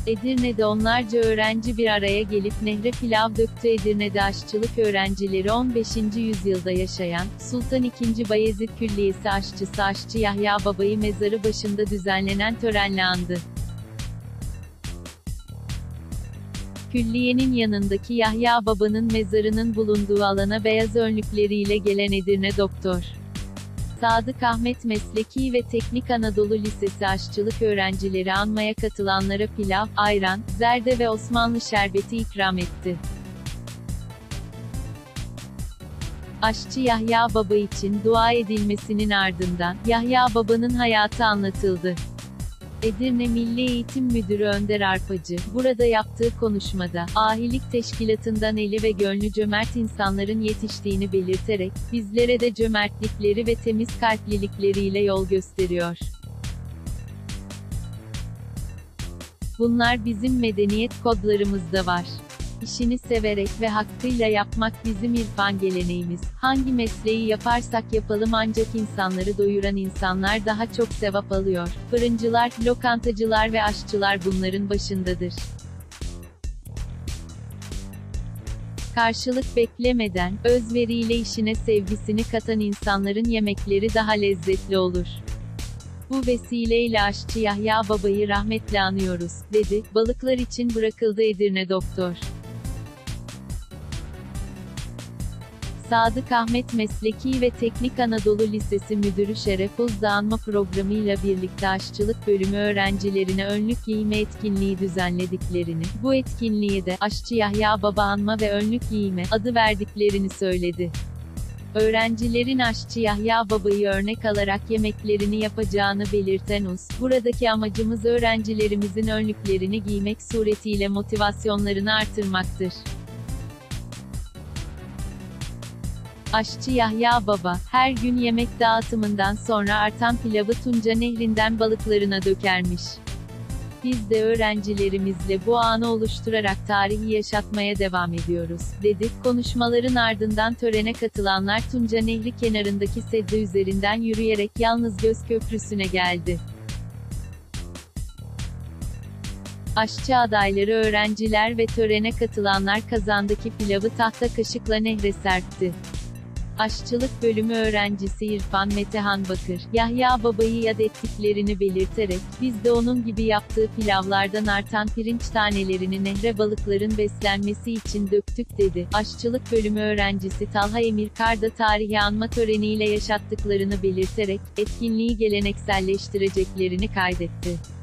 Edirne'de onlarca öğrenci bir araya gelip nehre pilav döktü. Edirne'de aşçılık öğrencileri 15. yüzyılda yaşayan, Sultan II. Bayezid Külliyesi aşçısı Aşçı Yahya Baba'yı mezarı başında düzenlenen törenle andı. Külliyenin yanındaki Yahya Baba'nın mezarının bulunduğu alana beyaz önlükleriyle gelen Edirne Doktor Sadık Ahmet Mesleki ve Teknik Anadolu Lisesi aşçılık öğrencileri anmaya katılanlara pilav, ayran, zerde ve Osmanlı şerbeti ikram etti. Aşçı Yahya Baba için dua edilmesinin ardından, Yahya Baba'nın hayatı anlatıldı. Edirne Milli Eğitim Müdürü Önder Arpacı, burada yaptığı konuşmada, ahilik teşkilatından eli ve gönlü cömert insanların yetiştiğini belirterek, bizlere de cömertlikleri ve temiz kalplilikleriyle yol gösteriyor. Bunlar bizim medeniyet kodlarımızda var. İşini severek ve hakkıyla yapmak bizim irfan geleneğimiz. Hangi mesleği yaparsak yapalım ancak insanları doyuran insanlar daha çok sevap alıyor. Fırıncılar, lokantacılar ve aşçılar bunların başındadır. Karşılık beklemeden, özveriyle işine sevgisini katan insanların yemekleri daha lezzetli olur. Bu vesileyle Aşçı Yahya Baba'yı rahmetle anıyoruz, dedi. Balıklar için bırakıldı Edirne Doktor Sadık Ahmet Mesleki ve Teknik Anadolu Lisesi Müdürü Şeref Uzda anma programıyla birlikte aşçılık bölümü öğrencilerine önlük giyme etkinliği düzenlediklerini, bu etkinliğe de Aşçı Yahya Baba anma ve önlük giyme adı verdiklerini söyledi. Öğrencilerin Aşçı Yahya Baba'yı örnek alarak yemeklerini yapacağını belirten Uz, buradaki amacımız öğrencilerimizin önlüklerini giymek suretiyle motivasyonlarını artırmaktır. Aşçı Yahya Baba, her gün yemek dağıtımından sonra artan pilavı Tunca Nehri'nden balıklarına dökermiş. Biz de öğrencilerimizle bu anı oluşturarak tarihi yaşatmaya devam ediyoruz, dedi. Konuşmaların ardından törene katılanlar Tunca Nehri kenarındaki sedye üzerinden yürüyerek Yalnızgöz Köprüsü'ne geldi. Aşçı adayları öğrenciler ve törene katılanlar kazandaki pilavı tahta kaşıkla nehre serpti. Aşçılık bölümü öğrencisi İrfan Metehan Bakır, Yahya Baba'yı yad ettiklerini belirterek, biz de onun gibi yaptığı pilavlardan artan pirinç tanelerini nehre balıkların beslenmesi için döktük, dedi. Aşçılık bölümü öğrencisi Talha Emirkar da tarihi anma töreniyle yaşattıklarını belirterek, etkinliği gelenekselleştireceklerini kaydetti.